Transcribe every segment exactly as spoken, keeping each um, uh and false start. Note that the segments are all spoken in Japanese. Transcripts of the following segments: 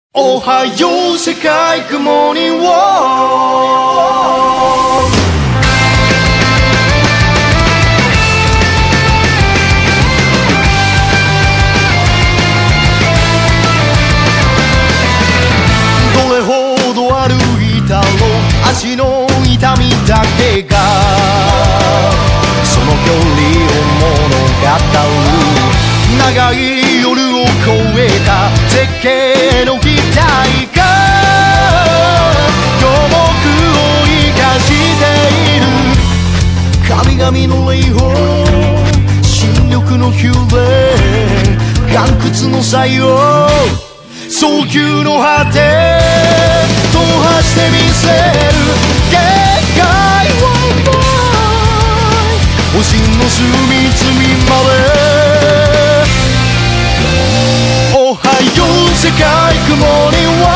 おはよう世界グモーニングウォーどれほど歩いたろう足の痛みだけがその距離を物語る長い夜を越えた絶景の期待が今日僕を生かしている神々の霊峰新緑のヒューレン岩窟の採用早急の果て踏破してみせる限界を星の隅々までおはよう世界グモーニングウォー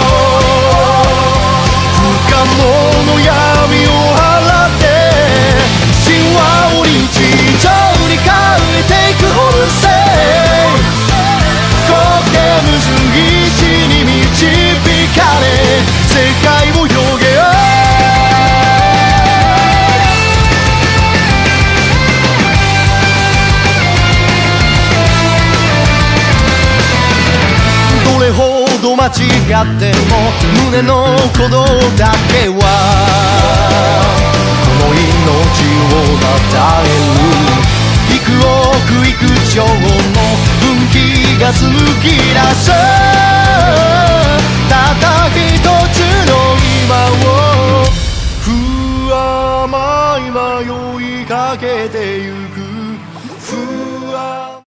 不可能の闇を払って神話を日常に変えていくオルセイ苔むず石に導かれ世界を広げよう間違っても胸の鼓動だけはこの命をたたえる幾億幾兆の分岐が紡ぎ出すたった一つの今を不甘い迷いかけてゆく